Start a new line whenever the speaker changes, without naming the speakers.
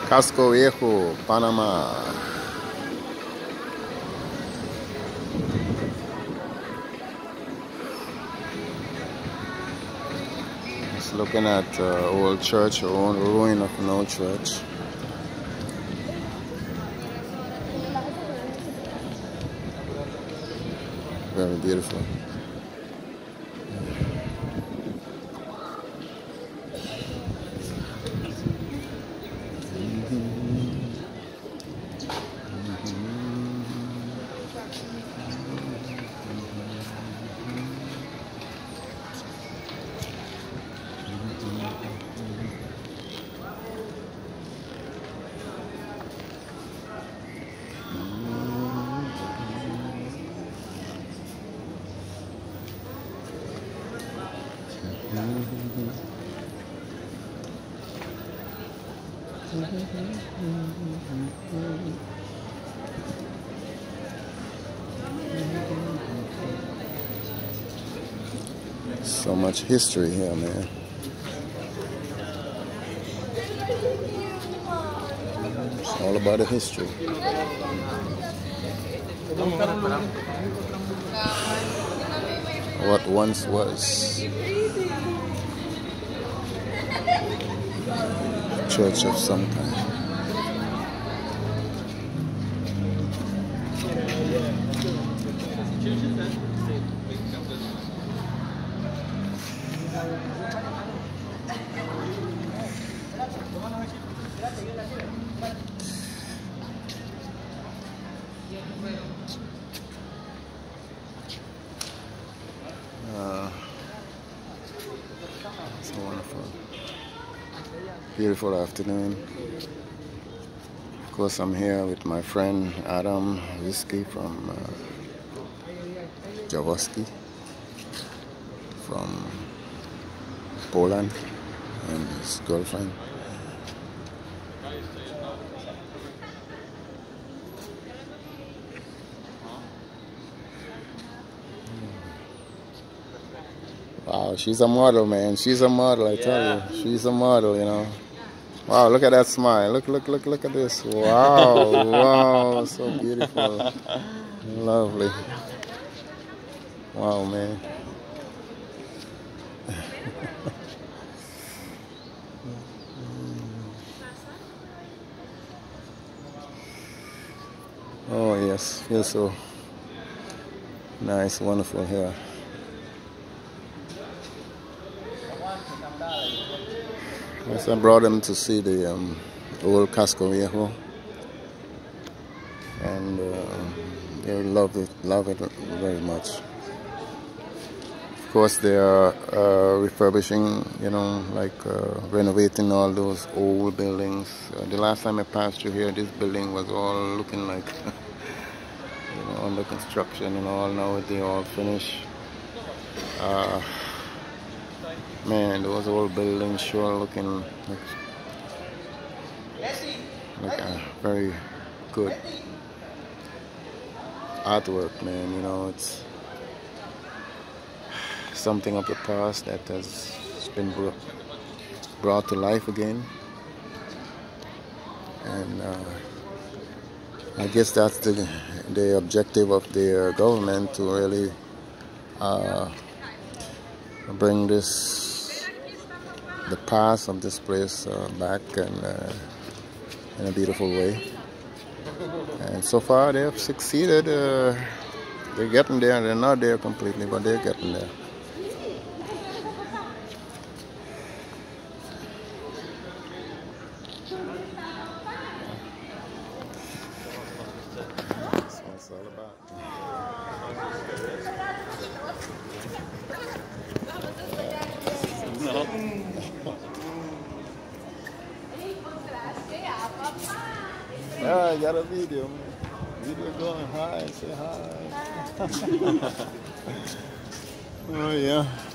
Casco Viejo, Panama. Just looking at old church, old ruin of an old church. Very beautiful. So much history here, man. It's all about the history. What once was. Church of some kind. It's wonderful. Beautiful afternoon. Of course, I'm here with my friend Adam Whiskey from Jaworski from Poland and his girlfriend. Wow, she's a model, man. She's a model, I tell you. She's a model, you know. Wow, look at that smile. Look at this. Wow, wow, so beautiful. Lovely. Wow, man. Oh, yes. Feels so nice, wonderful here. Yes, I brought them to see the old Casco Viejo, and they love it very much. Of course, they are refurbishing, you know, like renovating all those old buildings. The last time I passed through here, this building was all looking like, you know, under construction and all. Now they all finished. Man, those old buildings sure looking like a very good artwork, man. You know, it's something of the past that has been brought to life again. And I guess that's the objective of the government, to really bring the past of this place back and in a beautiful way. And so far they have succeeded. They're getting there. They're not there completely, but they're getting there. That's what it's all about. Yeah, I got a video, man. Video going. Hi, say hi. Oh, yeah.